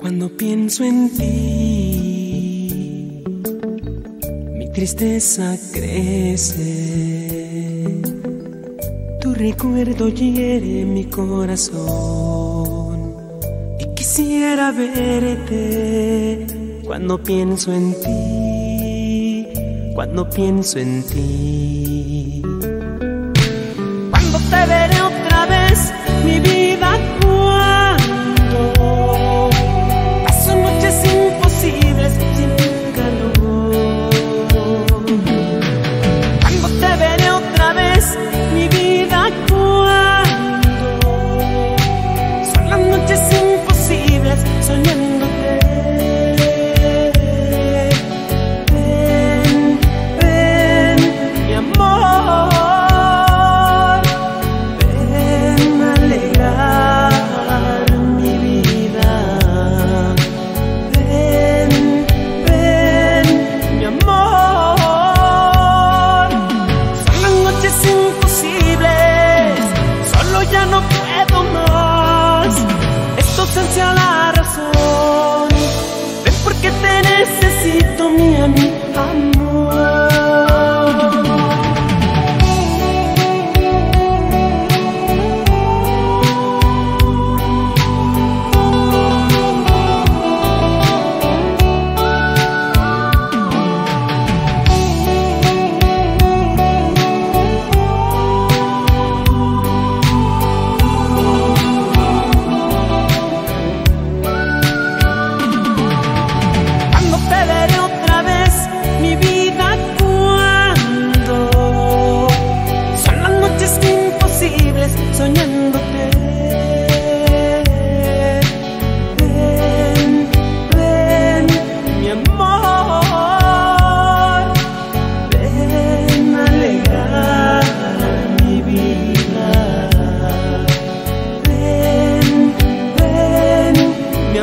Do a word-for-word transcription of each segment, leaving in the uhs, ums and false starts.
Cuando pienso en ti, mi tristeza crece. Tu recuerdo hiere mi corazón y quisiera verte. Cuando pienso en ti, cuando pienso en ti, cuando te veré otra vez, mi vida. Ausencia la razón, ven porque te necesito, mi amigo, amor. Soñándote, ven, ven, mi amor, ven a alegrar mi vida. Ven, ven, mi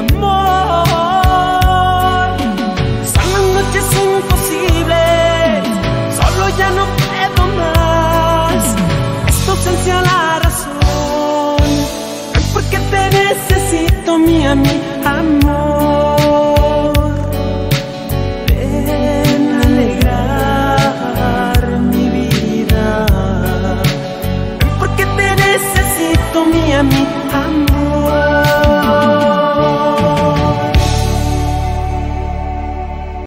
amor. Son las noches imposibles, solo ya no puedo más. Esta ausencia la porque te necesito, mi amor.